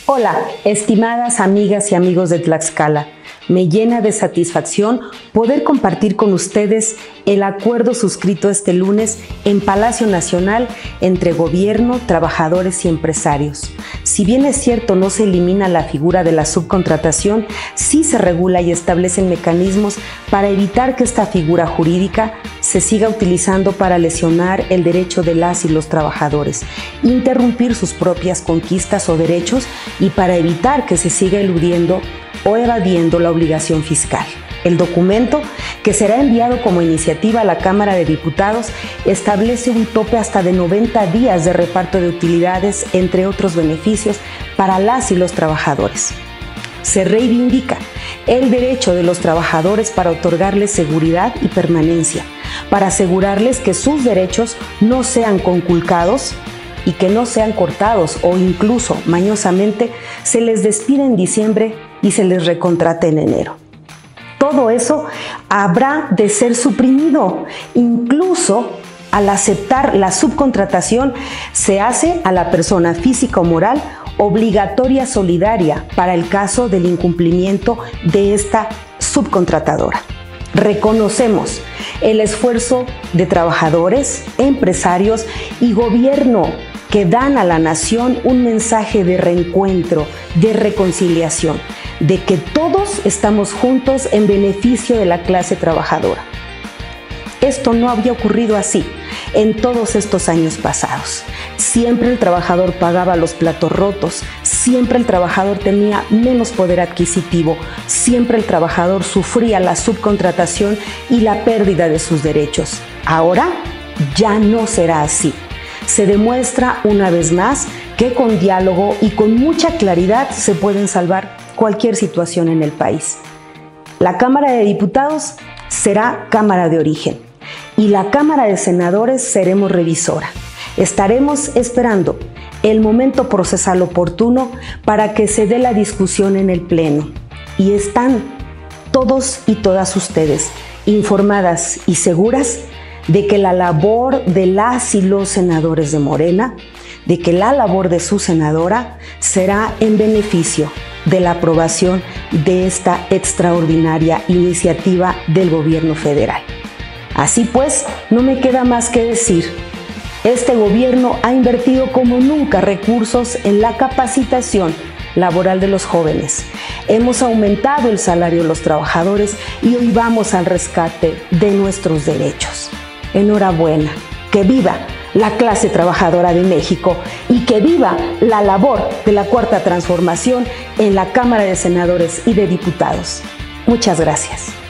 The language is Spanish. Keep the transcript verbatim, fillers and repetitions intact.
Hola, estimadas amigas y amigos de Tlaxcala. Me llena de satisfacción poder compartir con ustedes el acuerdo suscrito este lunes en Palacio Nacional entre gobierno, trabajadores y empresarios. Si bien es cierto no se elimina la figura de la subcontratación, sí se regula y establecen mecanismos para evitar que esta figura jurídica se siga utilizando para lesionar el derecho de las y los trabajadores, interrumpir sus propias conquistas o derechos y para evitar que se siga eludiendo o evadiendo la obligación fiscal. El documento, que será enviado como iniciativa a la Cámara de Diputados, establece un tope hasta de noventa días de reparto de utilidades, entre otros beneficios, para las y los trabajadores. Se reivindica el derecho de los trabajadores para otorgarles seguridad y permanencia, para asegurarles que sus derechos no sean conculcados y que no sean cortados o incluso mañosamente se les despide en diciembre y se les recontrata en enero. Todo eso habrá de ser suprimido. Incluso al aceptar la subcontratación se hace a la persona física o moral obligatoria solidaria para el caso del incumplimiento de esta subcontratadora. Reconocemos el esfuerzo de trabajadores, empresarios y gobierno que dan a la nación un mensaje de reencuentro, de reconciliación, de que todos estamos juntos en beneficio de la clase trabajadora. Esto no había ocurrido así en todos estos años pasados. Siempre el trabajador pagaba los platos rotos, siempre el trabajador tenía menos poder adquisitivo, siempre el trabajador sufría la subcontratación y la pérdida de sus derechos. Ahora ya no será así. Se demuestra una vez más que con diálogo y con mucha claridad se pueden salvar cualquier situación en el país. La Cámara de Diputados será Cámara de Origen y la Cámara de Senadores seremos revisora. Estaremos esperando el momento procesal oportuno para que se dé la discusión en el Pleno. Y están todos y todas ustedes informadas y seguras de que la labor de las y los senadores de Morena, de que la labor de su senadora será en beneficio de la aprobación de esta extraordinaria iniciativa del gobierno federal. Así pues, no me queda más que decir, este gobierno ha invertido como nunca recursos en la capacitación laboral de los jóvenes. Hemos aumentado el salario de los trabajadores y hoy vamos al rescate de nuestros derechos. Enhorabuena, que viva la clase trabajadora de México y que viva la labor de la Cuarta Transformación en la Cámara de Senadores y de Diputados. Muchas gracias.